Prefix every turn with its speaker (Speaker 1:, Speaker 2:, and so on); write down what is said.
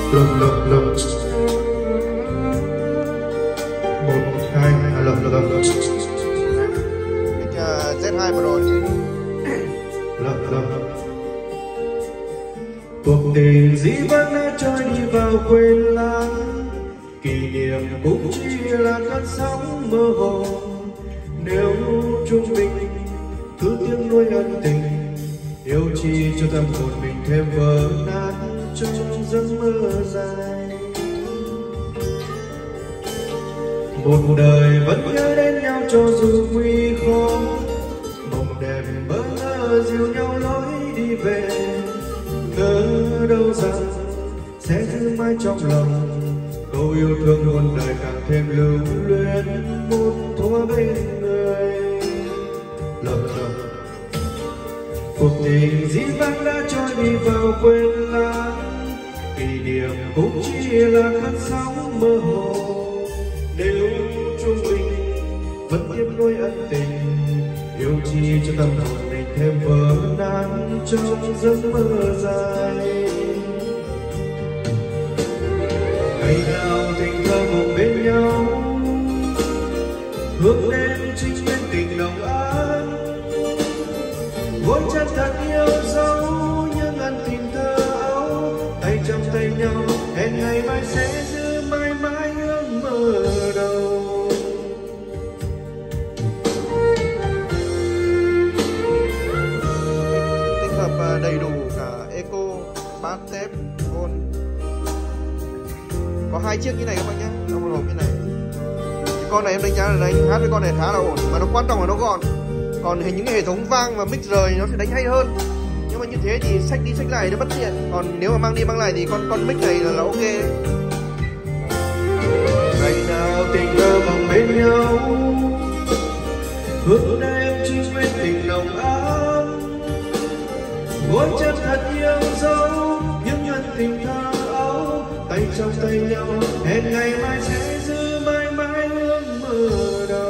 Speaker 1: lộc lộc lộc một hai lộc lộc
Speaker 2: Z2 vừa rồi.
Speaker 1: lộc lộc cuộc tình dĩ vãng đã trôi đi vào quên lãng, kỷ niệm cũng chỉ là cơn sóng mơ hồ. Nếu chúng mình cứ tiếc nuối ân tình, yêu chi cho tâm hồn mình thêm vỡ nát trong giấc mơ dài. Một đời vẫn nhớ đến nhau cho dù nguy khó, mộng đẹp bỡ ngỡ dìu nhau lối đi về. Ngỡ đâu rằng sẽ giữ mãi trong lòng câu yêu thương muôn đời, càng thêm lưu luyến một thuở bên người. Lộc lộc cuộc tình dĩ vãng đã trôi đi vào quên lãng, kỷ niệm cũng chỉ là cơn sóng mơ hồ. Nếu chúng mình vẫn tiếp nối ân tình, yêu chi cho tâm hồn mình thêm vỡ nát trong giấc mơ dài. Ngày nào tình thơ mộng bên nhau, hướng đến chính bên tình nồng ấm. Gối chân thật yêu dấu những ân tình thơ ấu, tay trong tay nhau hẹn ngày mai sẽ giữ mãi mãi ước mơ đầu.
Speaker 2: Tích hợp đầy đủ cả eco, bass, tape, phone. Có 2 chiếc như này các bạn nhé, trong một hộp như này. Cái con này em đánh giá là đánh hát với con này khá là ổn, mà nó quan trọng là nó gọn. Còn những cái hệ thống vang và mic rời nó sẽ đánh hay hơn. Nhưng mà như thế thì xách đi xách lại nó bất tiện. Còn nếu mà mang đi mang lại thì con mic này là ok đấy.
Speaker 1: Ngày nào tình thơ mộng bên nhau, hướng đêm chính bên tình nồng ấm. Gối chân thật yêu dấu những ân tình thơ ấu, tay trong tay nhau hẹn ngày mai sẽ giữ mãi mãi ước mơ đầu.